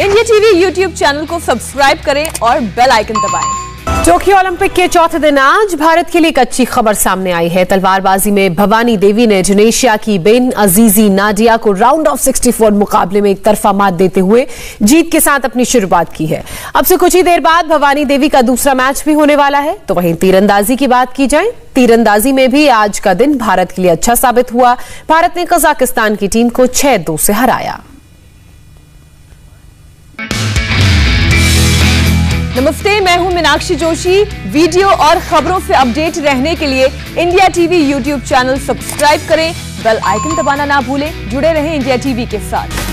India TV YouTube channel को subscribe करें और बेल आइकन दबाएं। टोक्यो ओलंपिक के चौथे दिन आज भारत के लिए एक अच्छी खबर सामने आई है। तलवारबाजी में भवानी देवी ने इंडोनेशिया की बेन अजीजी नाडिया को राउंड ऑफ 64 मुकाबले में एक तरफा मात देते हुए जीत के साथ अपनी शुरुआत की है। अब से कुछ ही देर बाद भवानी देवी का दूसरा मैच भी होने वाला है। तो वहीं तीरंदाजी की बात की जाए, तीरंदाजी में भी आज का दिन भारत के लिए अच्छा साबित हुआ। भारत ने कजाकिस्तान की टीम को 6-2 से हराया। नमस्ते, मैं हूं मीनाक्षी जोशी। वीडियो और खबरों से अपडेट रहने के लिए India TV YouTube channel subscribe करें, बेल आइकन दबाना ना भूलें। जुड़े रहें इंडिया टीवी के साथ।